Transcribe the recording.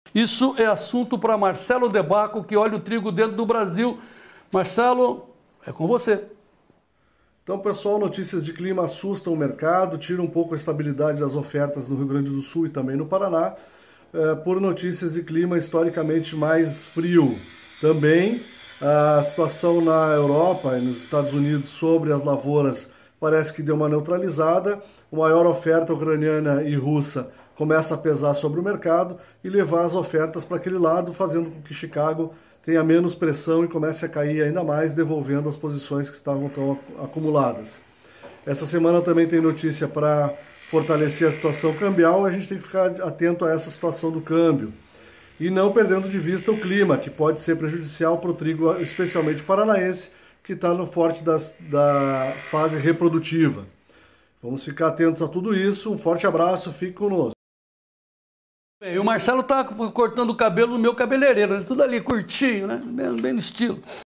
Isso é assunto para Marcelo De Bacco, que olha o trigo dentro do Brasil. Marcelo, é com você. Então, pessoal, notícias de clima assustam o mercado, tiram um pouco a estabilidade das ofertas no Rio Grande do Sul e também no Paraná, por notícias de clima historicamente mais frio. Também a situação na Europa e nos Estados Unidos sobre as lavouras parece que deu uma neutralizada, a maior oferta ucraniana e russa começa a pesar sobre o mercado e levar as ofertas para aquele lado, fazendo com que Chicago tenha menos pressão e comece a cair ainda mais, devolvendo as posições que estavam tão acumuladas. Essa semana também tem notícia para fortalecer a situação cambial, a gente tem que ficar atento a essa situação do câmbio. E não perdendo de vista o clima, que pode ser prejudicial para o trigo, especialmente paranaense, que está no forte da fase reprodutiva. Vamos ficar atentos a tudo isso, um forte abraço, fique conosco. E o Marcelo tá cortando o cabelo no meu cabeleireiro, né? Tudo ali curtinho, né? Bem no estilo.